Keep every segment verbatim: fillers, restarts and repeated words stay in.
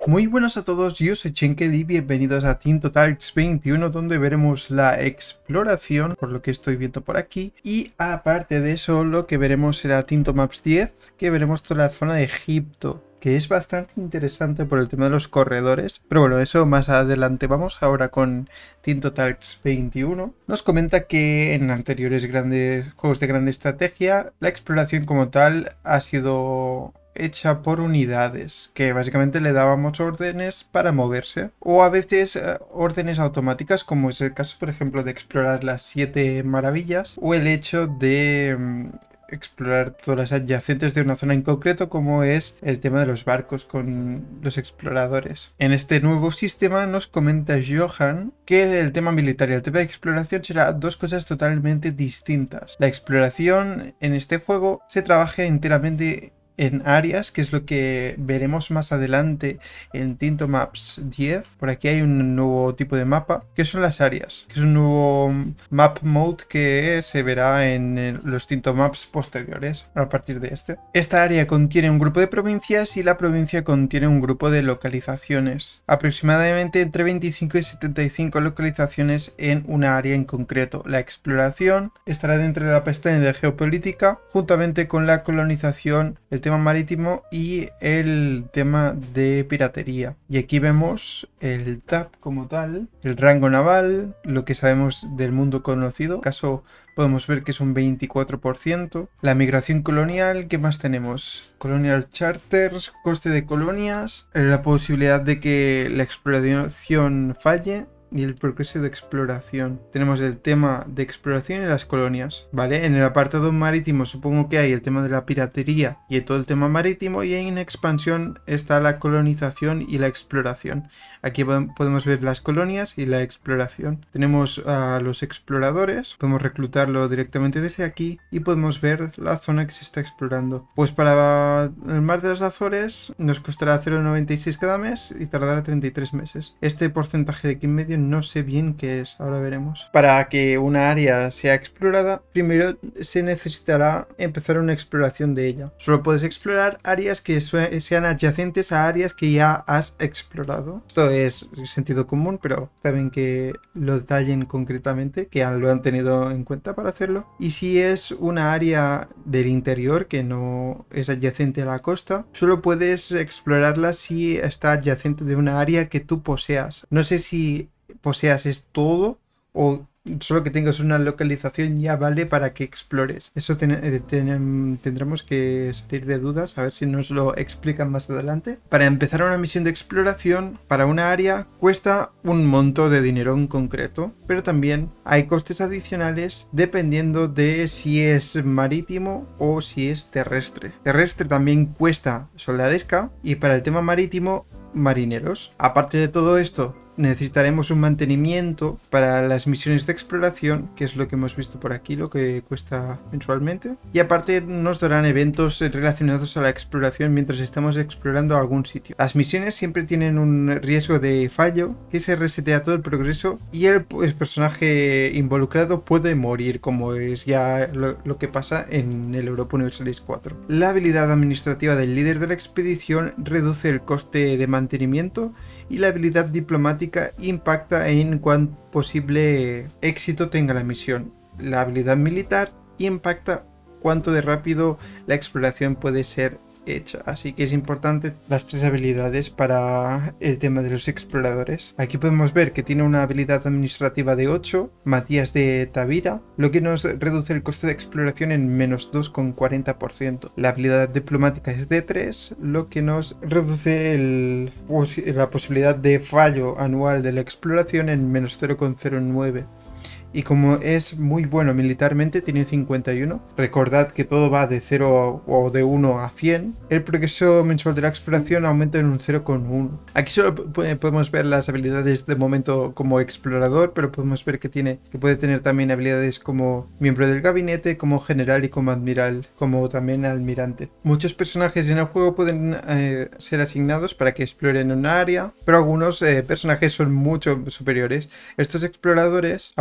Muy buenas a todos, yo soy Chenkel y bienvenidos a Tinto Talks veintiuno, donde veremos la exploración, por lo que estoy viendo por aquí. Y aparte de eso, lo que veremos será Tinto Maps diez, que veremos toda la zona de Egipto, que es bastante interesante por el tema de los corredores. Pero bueno, eso más adelante. Vamos ahora con Tinto Talks veintiuno. Nos comenta que en anteriores grandes juegos de grande estrategia, la exploración como tal ha sido hecha por unidades, que básicamente le dábamos órdenes para moverse, o a veces eh, órdenes automáticas, como es el caso por ejemplo de explorar las siete maravillas, o el hecho de mm, explorar todas las adyacentes de una zona en concreto, como es el tema de los barcos con los exploradores. En este nuevo sistema nos comenta Johan que el tema militar y el tema de exploración será dos cosas totalmente distintas. La exploración en este juego se trabaja enteramente en áreas, que es lo que veremos más adelante en Tinto Maps diez. Por aquí hay un nuevo tipo de mapa, que son las áreas, que es un nuevo map mode que se verá en los Tinto Maps posteriores a partir de este. Esta área contiene un grupo de provincias y la provincia contiene un grupo de localizaciones, aproximadamente entre veinticinco y setenta y cinco localizaciones en una área en concreto. La exploración estará dentro de la pestaña de geopolítica, juntamente con la colonización, el tema marítimo y el tema de piratería. Y aquí vemos el tab como tal, el rango naval, lo que sabemos del mundo conocido. En caso podemos ver que es un veinticuatro por ciento. La migración colonial, ¿qué más tenemos? Colonial charters, coste de colonias, la posibilidad de que la exploración falle y el progreso de exploración. Tenemos el tema de exploración y las colonias, ¿vale? En el apartado marítimo supongo que hay el tema de la piratería y todo el tema marítimo, y en expansión está la colonización y la exploración. Aquí podemos ver las colonias y la exploración. Tenemos a los exploradores, podemos reclutarlo directamente desde aquí y podemos ver la zona que se está explorando. Pues para el mar de las Azores nos costará cero coma noventa y seis cada mes y tardará treinta y tres meses. Este porcentaje de aquí en medio no sé bien qué es, ahora veremos. Para que una área sea explorada, primero se necesitará empezar una exploración de ella. Solo puedes explorar áreas que sean adyacentes a áreas que ya has explorado. Esto es sentido común, pero saben que lo detallen concretamente, que lo han tenido en cuenta para hacerlo. Y si es una área del interior que no es adyacente a la costa, solo puedes explorarla si está adyacente de una área que tú poseas. No sé si poseas es todo o solo que tengas una localización ya vale para que explores. Eso ten ten tendremos que salir de dudas, a ver si nos lo explican más adelante. Para empezar una misión de exploración para una área cuesta un monto de dinero en concreto, pero también hay costes adicionales dependiendo de si es marítimo o si es terrestre. Terrestre también cuesta soldadesca y para el tema marítimo marineros. Aparte de todo esto, necesitaremos un mantenimiento para las misiones de exploración, que es lo que hemos visto por aquí, lo que cuesta mensualmente. Y aparte nos darán eventos relacionados a la exploración mientras estamos explorando algún sitio. Las misiones siempre tienen un riesgo de fallo, que se resetea todo el progreso y el, el personaje involucrado puede morir, como es ya lo, lo que pasa en el Europa Universalis cuatro. La habilidad administrativa del líder de la expedición reduce el coste de mantenimiento y la habilidad diplomática impacta en cuán posible éxito tenga la misión. La habilidad militar impacta cuánto de rápido la exploración puede ser hecha. Así que es importante las tres habilidades para el tema de los exploradores. Aquí podemos ver que tiene una habilidad administrativa de ocho, Matías de Tavira, lo que nos reduce el coste de exploración en menos dos coma cuarenta por ciento. La habilidad diplomática es de tres, lo que nos reduce el, la posibilidad de fallo anual de la exploración en menos cero coma cero nueve. Y como es muy bueno militarmente, tiene cincuenta y uno. Recordad que todo va de cero o de uno a cien. El progreso mensual de la exploración aumenta en un cero coma uno. Aquí solo podemos ver las habilidades de momento como explorador, pero podemos ver que tiene que puede tener también habilidades como miembro del gabinete, como general y como admiral, como también almirante. Muchos personajes en el juego pueden eh, ser asignados para que exploren una área, pero algunos eh, personajes son mucho superiores. Estos exploradores, aparte de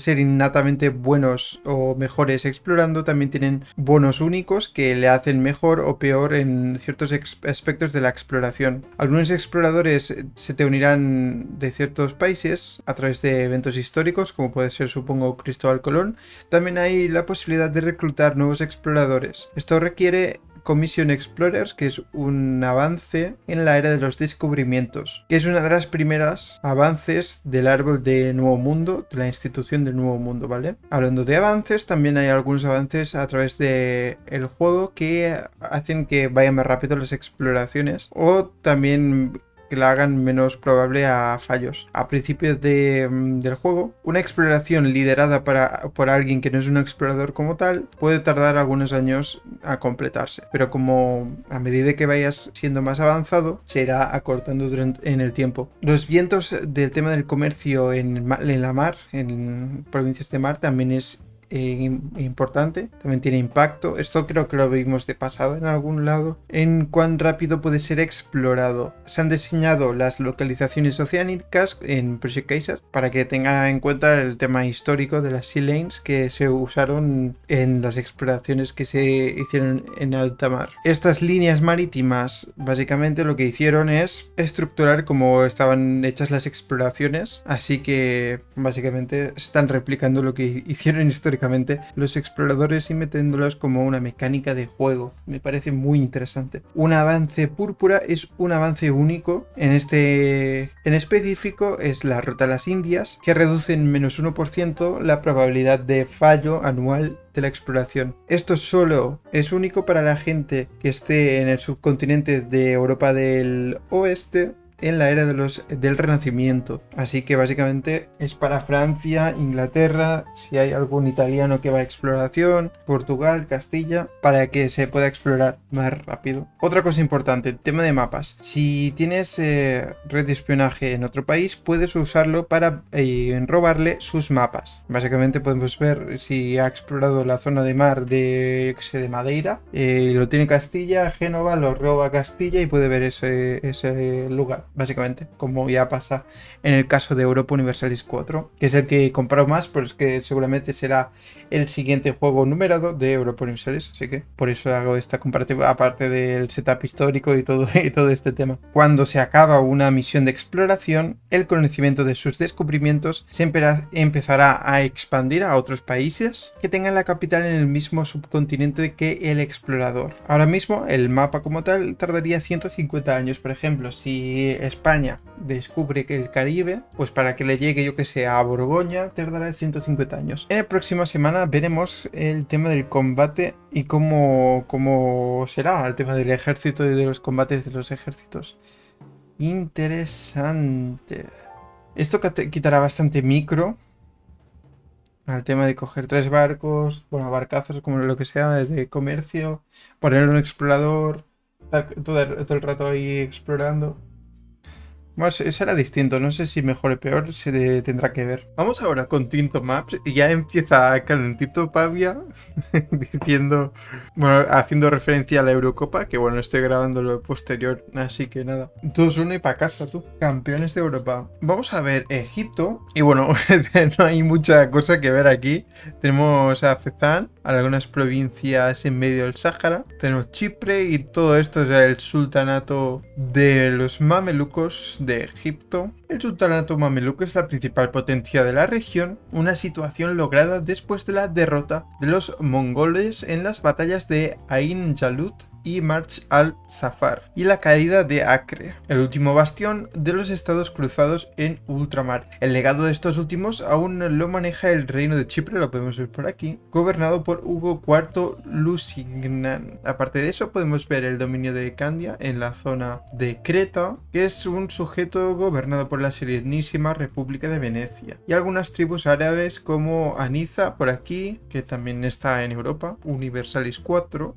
ser innatamente buenos o mejores explorando, también tienen bonos únicos que le hacen mejor o peor en ciertos aspectos de la exploración. Algunos exploradores se te unirán de ciertos países a través de eventos históricos, como puede ser, supongo, Cristóbal Colón. También hay la posibilidad de reclutar nuevos exploradores. Esto requiere Commission Explorers, que es un avance en la era de los descubrimientos, que es una de las primeras avances del árbol de Nuevo Mundo, de la institución del Nuevo Mundo, ¿vale? Hablando de avances, también hay algunos avances a través de el juego que hacen que vayan más rápido las exploraciones, o también que la hagan menos probable a fallos. A principios de, del juego, una exploración liderada para, por alguien que no es un explorador como tal puede tardar algunos años a completarse, pero como a medida que vayas siendo más avanzado se irá acortando durante, en el tiempo. Los vientos del tema del comercio en, en la mar, en provincias de mar, también es Eh, importante, también tiene impacto. Esto creo que lo vimos de pasada en algún lado, en cuán rápido puede ser explorado. Se han diseñado las localizaciones oceánicas en Project Kaiser para que tengan en cuenta el tema histórico de las Sea Lanes que se usaron en las exploraciones que se hicieron en alta mar. Estas líneas marítimas básicamente lo que hicieron es estructurar como estaban hechas las exploraciones, así que básicamente están replicando lo que hicieron históricamente los exploradores y metiéndolas como una mecánica de juego. Me parece muy interesante. Un avance púrpura es un avance único. En este en específico es la ruta a las Indias, que reduce en menos uno por ciento la probabilidad de fallo anual de la exploración. Esto solo es único para la gente que esté en el subcontinente de Europa del Oeste en la era de los, del Renacimiento. Así que básicamente es para Francia, Inglaterra, si hay algún italiano que va a exploración, Portugal, Castilla, para que se pueda explorar más rápido. Otra cosa importante, el tema de mapas. Si tienes eh, red de espionaje en otro país, puedes usarlo para eh, robarle sus mapas. Básicamente podemos ver si ha explorado la zona de mar de, de Madeira, eh, lo tiene Castilla, Génova, lo roba Castilla y puede ver ese, ese lugar. Básicamente, como ya pasa en el caso de Europa Universalis cuatro, que es el que he comprado más, pero es que seguramente será el siguiente juego numerado de Europa Universalis, así que por eso hago esta comparativa, aparte del setup histórico y todo, y todo este tema. Cuando se acaba una misión de exploración, el conocimiento de sus descubrimientos se empezará a expandir a otros países que tengan la capital en el mismo subcontinente que el explorador. Ahora mismo, el mapa como tal tardaría ciento cincuenta años, por ejemplo, si España descubre que el Caribe, pues para que le llegue, yo que sé, a Borgoña, tardará ciento cincuenta años. En la próxima semana veremos el tema del combate y cómo, cómo será el tema del ejército y de los combates de los ejércitos. Interesante. Esto quitará bastante micro al tema de coger tres barcos, bueno, barcazos, como lo que sea, de comercio, poner un explorador, estar todo, todo el rato ahí explorando. Bueno, será distinto, no sé si mejor o peor, se de, tendrá que ver. Vamos ahora con Tinto Maps y ya empieza calentito Pavia diciendo, bueno, haciendo referencia a la Eurocopa, que bueno, estoy grabando lo posterior, así que nada. dos uno y para casa tú, campeones de Europa. Vamos a ver Egipto y bueno, no hay mucha cosa que ver aquí. Tenemos a Fezán, algunas provincias en medio del Sáhara, tenemos Chipre y todo esto es el sultanato de los mamelucos de Egipto. El sultanato mameluco es la principal potencia de la región, una situación lograda después de la derrota de los mongoles en las batallas de Ain Jalut y March al-Zafar y la caída de Acre, el último bastión de los estados cruzados en ultramar. El legado de estos últimos aún lo maneja el reino de Chipre, lo podemos ver por aquí, gobernado por Hugo cuarto Lusignan. Aparte de eso podemos ver el dominio de Candia en la zona de Creta, que es un sujeto gobernado por la Serenísima República de Venecia, y algunas tribus árabes como Aniza por aquí, que también está en Europa, Universalis cuatro, Hut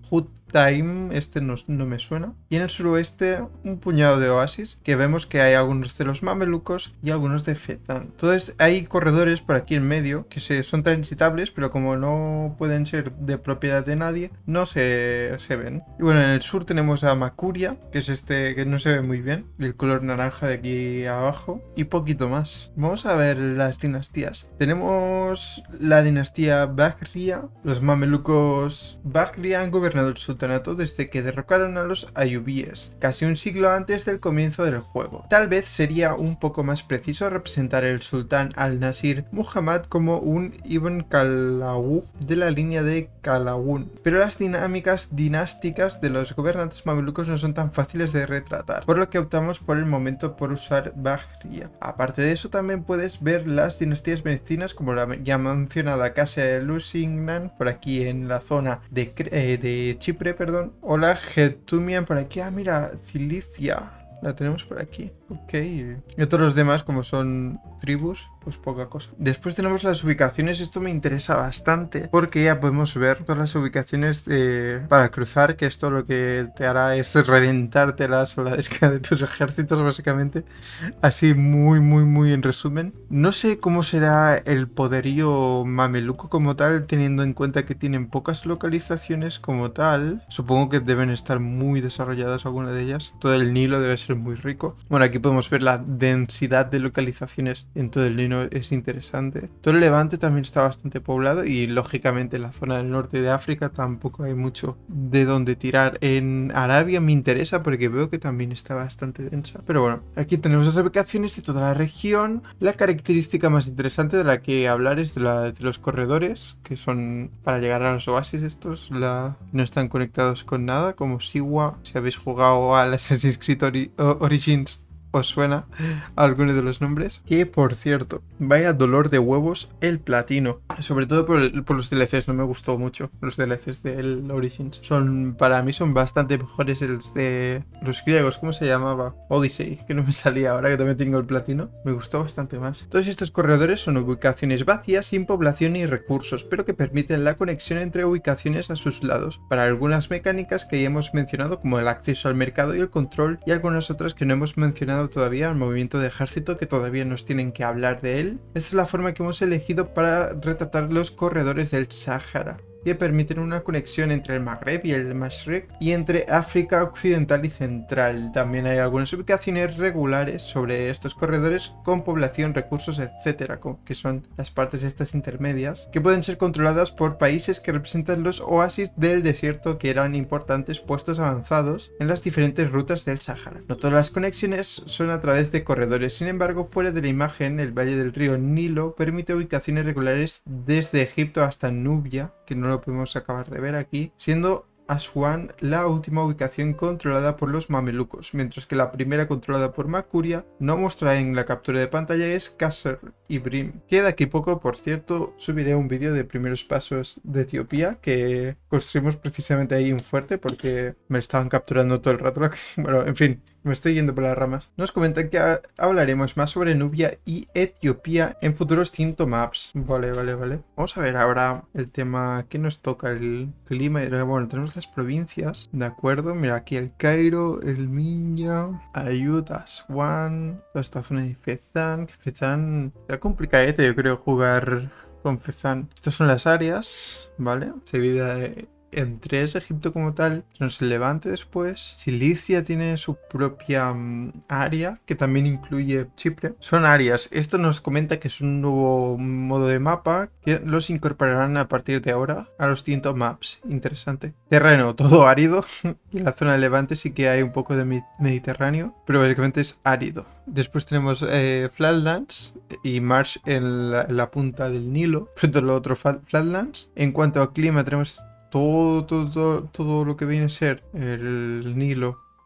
Time, este no, no me suena. Y en el suroeste un puñado de oasis, que vemos que hay algunos de los mamelucos y algunos de Fezzan. Entonces hay corredores por aquí en medio que se, son transitables, pero como no pueden ser de propiedad de nadie, no se, se ven. Y bueno, en el sur tenemos a Makuria, que es este que no se ve muy bien, el color naranja de aquí abajo, y poquito más. Vamos a ver las dinastías. Tenemos la dinastía Bagria. Los mamelucos Bagria han gobernado el sultanato desde que derrocaron a los ayubíes, casi un siglo antes del comienzo del juego. Tal vez sería un poco más preciso representar el sultán al-Nasir Muhammad como un Ibn Kalawun de la línea de Kalawun, pero las dinámicas dinásticas de los gobernantes mamelucos no son tan fáciles de retratar, por lo que optamos por el momento por usar Bagria. Aparte de eso, también puedes ver las dinastías vecinas como la ya mencionada Casa de Lusignan por aquí en la zona de, eh, de Chipre, perdón, o la Getumian por aquí. Ah, mira, Cilicia. La tenemos por aquí. Ok. Y todos los demás, como son tribus, pues poca cosa. Después tenemos las ubicaciones. Esto me interesa bastante porque ya podemos ver todas las ubicaciones de... para cruzar, que esto lo que te hará es reventarte la soldadesca de tus ejércitos, básicamente. Así muy, muy, muy en resumen. No sé cómo será el poderío mameluco como tal, teniendo en cuenta que tienen pocas localizaciones como tal. Supongo que deben estar muy desarrolladas alguna de ellas. Todo el Nilo debe ser muy rico. Bueno, aquí podemos ver la densidad de localizaciones en todo el Nilo, es interesante. Todo el Levante también está bastante poblado y lógicamente en la zona del norte de África tampoco hay mucho de donde tirar. En Arabia me interesa porque veo que también está bastante densa. Pero bueno, aquí tenemos las ubicaciones de toda la región. La característica más interesante de la que hablar es de, la, de los corredores, que son para llegar a los oasis estos. La, no están conectados con nada, como Siwa. Si habéis jugado al Assassin's Creed Ori Origins, os suena alguno de los nombres. Que por cierto, vaya dolor de huevos el platino, sobre todo por, el, por los D L Cs. No me gustó mucho los D L Cs del Origins. Son, para mí son bastante mejores los de los griegos. ¿Cómo se llamaba? Odyssey, que no me salía ahora que también tengo el platino. Me gustó bastante más. Todos estos corredores son ubicaciones vacías, sin población ni recursos, pero que permiten la conexión entre ubicaciones a sus lados para algunas mecánicas que ya hemos mencionado, como el acceso al mercado y el control, y algunas otras que no hemos mencionado todavía, el movimiento de ejército, que todavía nos tienen que hablar de él. Esta es la forma que hemos elegido para retratar los corredores del Sáhara, que permiten una conexión entre el Magreb y el Mashriq y entre África Occidental y Central. También hay algunas ubicaciones regulares sobre estos corredores con población, recursos, etcétera, que son las partes estas intermedias, que pueden ser controladas por países que representan los oasis del desierto, que eran importantes puestos avanzados en las diferentes rutas del Sáhara. No todas las conexiones son a través de corredores, sin embargo, fuera de la imagen, el valle del río Nilo permite ubicaciones regulares desde Egipto hasta Nubia, que no lo podemos acabar de ver aquí, siendo Aswan la última ubicación controlada por los mamelucos, mientras que la primera controlada por Makuria, no mostrada en la captura de pantalla, es Kasr Ibrim. Que de aquí poco, por cierto, subiré un vídeo de primeros pasos de Etiopía, que construimos precisamente ahí un fuerte porque me estaban capturando todo el rato. Bueno, en fin, me estoy yendo por las ramas. Nos comentan que hablaremos más sobre Nubia y Etiopía en futuros Tinto Maps. Vale, vale, vale. Vamos a ver ahora el tema que nos toca, el clima. Bueno, tenemos las provincias, ¿de acuerdo? Mira, aquí el Cairo, el Minya, Ayut, Aswan, toda esta zona de Fezzan. Fezzan era complicadete, yo creo, jugar con Fezzan. Estas son las áreas, ¿vale? Se divide en tres. Egipto como tal, tenemos el Levante después. Cilicia tiene su propia um, área, que también incluye Chipre. Son áreas. Esto nos comenta que es un nuevo modo de mapa que los incorporarán a partir de ahora a los Tinto Maps. Interesante. Terreno, todo árido. Y en la zona del Levante sí que hay un poco de Mediterráneo, pero básicamente es árido. Después tenemos eh, Flatlands y Marsh en la, en la punta del Nilo, frente a lo otro Flatlands. En cuanto a clima, tenemos Todo, todo, todo lo que viene a ser el Nilo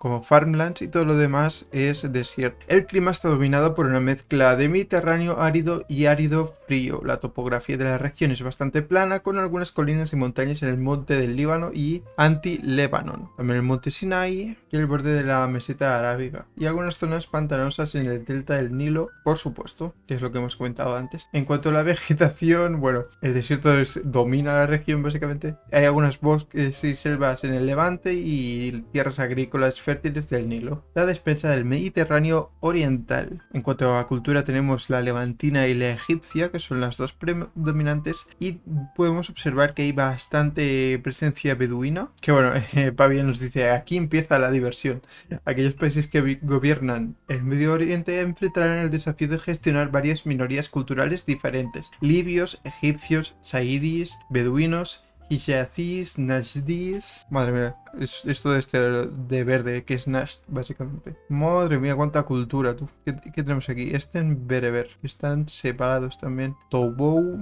como farmlands, y todo lo demás es desierto. El clima está dominado por una mezcla de mediterráneo árido y árido frío. La topografía de la región es bastante plana, con algunas colinas y montañas en el monte del Líbano y Anti-Lebanon, también el monte Sinai y el borde de la meseta arábiga, y algunas zonas pantanosas en el delta del Nilo, por supuesto, que es lo que hemos comentado antes. En cuanto a la vegetación, bueno, el desierto es, domina la región básicamente. Hay algunos bosques y selvas en el Levante y tierras agrícolas fértiles del Nilo, la despensa del Mediterráneo oriental. En cuanto a cultura, tenemos la levantina y la egipcia, que son las dos predominantes, y podemos observar que hay bastante presencia beduina, que bueno, eh, Pavia nos dice, aquí empieza la diversión. Aquellos países que gobiernan el Medio Oriente enfrentarán el desafío de gestionar varias minorías culturales diferentes: libios, egipcios, saidíes, beduinos, hijazis, najdis. Madre mía, es, esto de este de verde, que es Najd, básicamente. Madre mía, cuánta cultura, tú. ¿Qué, qué tenemos aquí? Este en bereber, que están separados también. Toubou,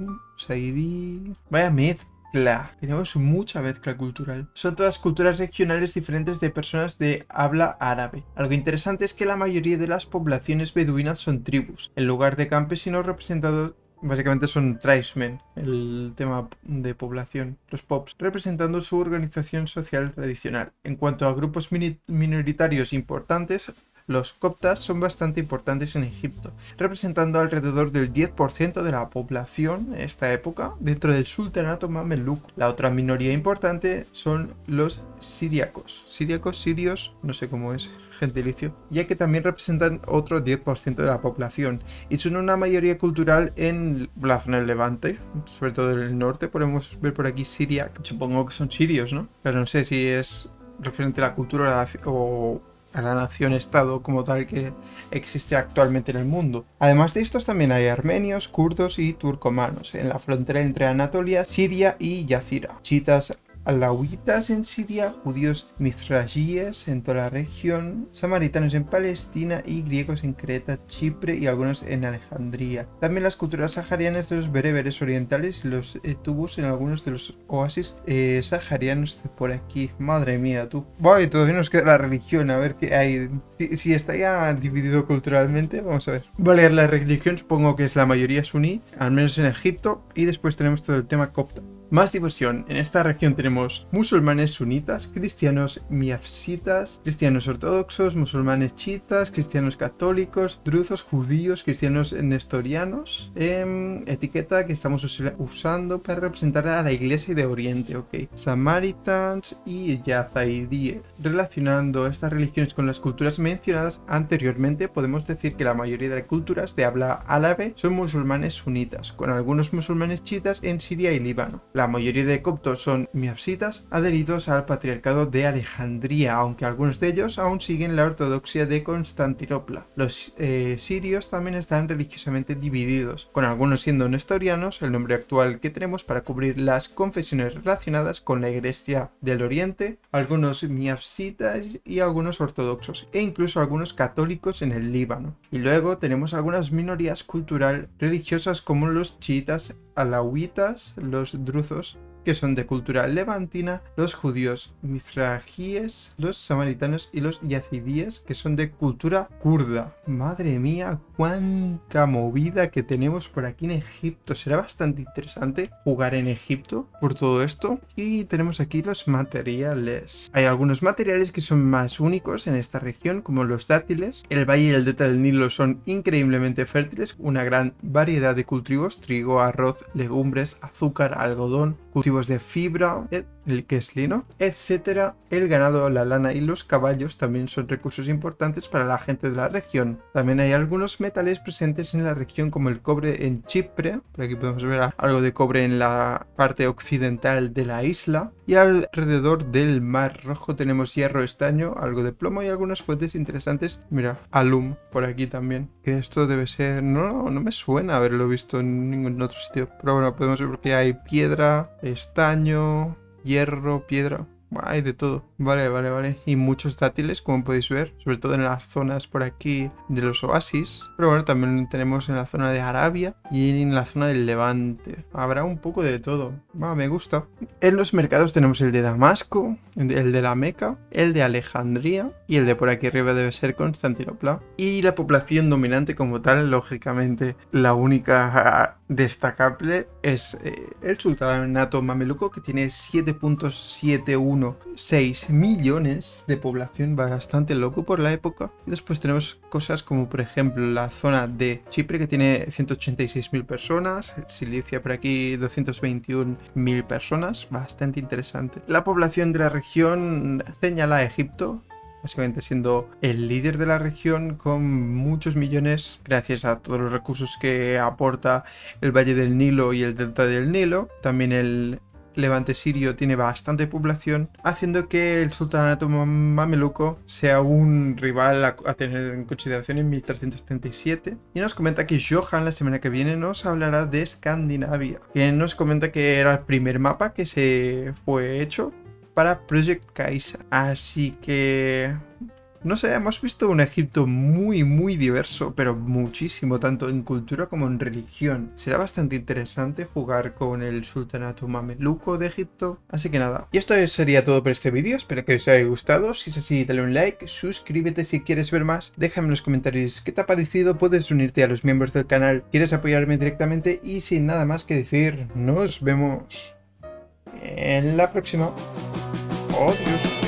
saidí. Vaya mezcla. Tenemos mucha mezcla cultural. Son todas culturas regionales diferentes de personas de habla árabe. Algo interesante es que la mayoría de las poblaciones beduinas son tribus, en lugar de campesinos representados. Básicamente son tribesmen, el tema de población, los pops, representando su organización social tradicional. En cuanto a grupos minoritarios importantes, los coptas son bastante importantes en Egipto, representando alrededor del diez por ciento de la población en esta época dentro del sultanato mameluco. La otra minoría importante son los siríacos, siríacos, sirios, no sé cómo es gentilicio, ya que también representan otro diez por ciento de la población y son una mayoría cultural en la zona del Levante, sobre todo en el norte. Podemos ver por aquí siriac, supongo que son sirios, ¿no? Pero no sé si es referente a la cultura o a la nación-estado como tal que existe actualmente en el mundo. Además de estos también hay armenios, kurdos y turcomanos en la frontera entre Anatolia, Siria y Yazira, chiitas alawitas en Siria, judíos mizrahíes en toda la región, samaritanos en Palestina y griegos en Creta, Chipre y algunos en Alejandría. También las culturas saharianas de los bereberes orientales y los eh, tubos en algunos de los oasis eh, saharianos de por aquí. Madre mía, tú. Voy, todavía nos queda la religión, a ver qué hay. Si, si está ya dividido culturalmente, vamos a ver. Voy a leer la religión, supongo que es la mayoría suní, al menos en Egipto, y después tenemos todo el tema copta. Más diversión. En esta región tenemos musulmanes sunitas, cristianos miafsitas, cristianos ortodoxos, musulmanes chiitas, cristianos católicos, druzos, judíos, cristianos nestorianos. Eh, etiqueta que estamos usando para representar a la iglesia de Oriente, ok. Samaritans y Yazaidíes. Relacionando estas religiones con las culturas mencionadas anteriormente, podemos decir que la mayoría de las culturas de habla árabe son musulmanes sunitas, con algunos musulmanes chiitas en Siria y Líbano. La mayoría de coptos son miafsitas adheridos al patriarcado de Alejandría, aunque algunos de ellos aún siguen la ortodoxia de Constantinopla. Los eh, sirios también están religiosamente divididos, con algunos siendo nestorianos, el nombre actual que tenemos para cubrir las confesiones relacionadas con la Iglesia del Oriente, algunos miafsitas y algunos ortodoxos, e incluso algunos católicos en el Líbano. Y luego tenemos algunas minorías cultural religiosas como los chiitas, alawitas, los druzos, que son de cultura levantina, los judíos mizrahíes, los samaritanos y los yazidíes, que son de cultura kurda. Madre mía, cuánta movida que tenemos por aquí en Egipto. Será bastante interesante jugar en Egipto por todo esto. Y tenemos aquí los materiales. Hay algunos materiales que son más únicos en esta región, como los dátiles. El valle y el delta del Nilo son increíblemente fértiles, una gran variedad de cultivos: trigo, arroz, legumbres, azúcar, algodón, cultivos de fibra, el que es lino, etcétera. El ganado, la lana y los caballos también son recursos importantes para la gente de la región. También hay algunos metales presentes en la región, como el cobre en Chipre. Por aquí podemos ver algo de cobre en la parte occidental de la isla. Y alrededor del Mar Rojo tenemos hierro, estaño, algo de plomo y algunas fuentes interesantes. Mira, alum por aquí también. Que esto debe ser... No, no me suena haberlo visto en ningún otro sitio. Pero bueno, podemos ver que hay piedra, estaño, hierro, piedra. Bueno, hay de todo. Vale, vale, vale. Y muchos dátiles, como podéis ver. Sobre todo en las zonas por aquí de los oasis. Pero bueno, también tenemos en la zona de Arabia y en la zona del Levante. Habrá un poco de todo. Ah, me gusta. En los mercados tenemos el de Damasco, el de la Meca, el de Alejandría y el de por aquí arriba debe ser Constantinopla. Y la población dominante como tal, lógicamente, la única destacable es eh, el sultanato mameluco, que tiene siete punto setecientos dieciséis millones de población, bastante loco por la época. Y después tenemos cosas como por ejemplo la zona de Chipre, que tiene ciento ochenta y seis mil personas, Cilicia por aquí doscientos veintiún mil personas, bastante interesante. La población de la región señala a Egipto, básicamente siendo el líder de la región con muchos millones gracias a todos los recursos que aporta el Valle del Nilo y el Delta del Nilo. También el Levante sirio tiene bastante población, haciendo que el sultanato mameluco sea un rival a, a tener en consideración en mil trescientos treinta y siete. Y nos comenta que Johan la semana que viene nos hablará de Escandinavia, que nos comenta que era el primer mapa que se fue hecho para Project Kaiser. Así que no sé, hemos visto un Egipto muy muy diverso, pero muchísimo, tanto en cultura como en religión. Será bastante interesante jugar con el sultanato mameluco de Egipto. Así que nada, y esto sería todo por este vídeo. Espero que os haya gustado. Si es así, dale un like, suscríbete si quieres ver más, déjame en los comentarios qué te ha parecido, puedes unirte a los miembros del canal, quieres apoyarme directamente, y sin nada más que decir, nos vemos en la próxima. Adiós.